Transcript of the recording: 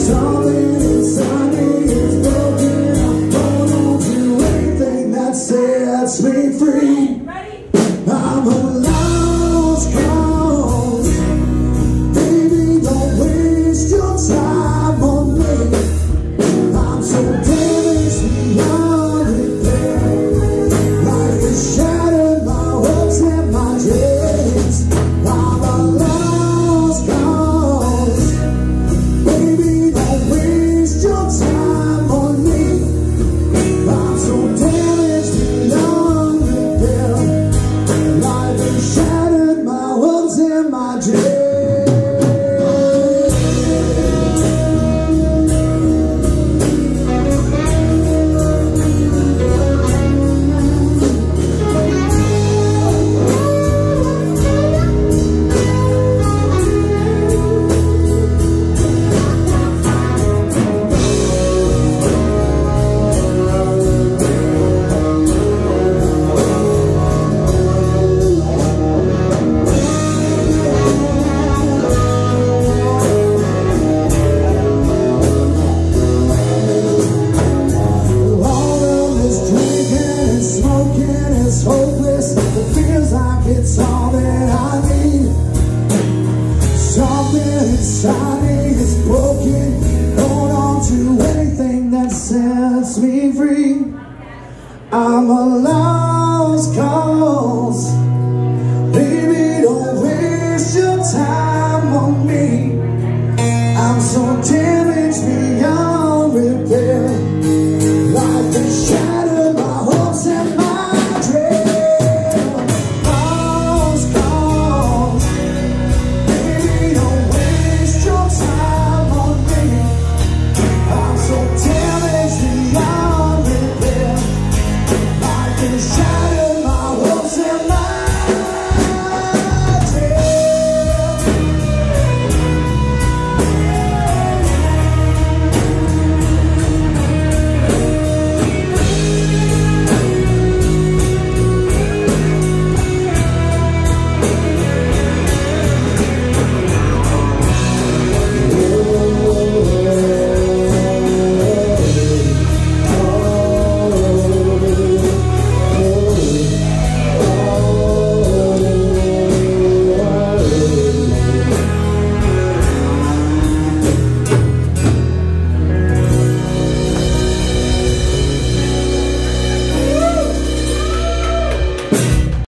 Something inside me is broken. I'm holding on to anything that sets me free. I'm a lost cause. Baby, don't waste your time on me. I'm so damaged beyond repair. Life has shattered my hopes and my dreams. I'm a lost cause. Baby, don't waste your time on me. I'm so damaged beyond repair. Life has shattered my hopes and my dreams. Hopeless, it feels like it's all that I need. Something inside me is broken. Hold on to anything that sets me free. I'm a lost cause. Baby, don't waste your time on me. I'm so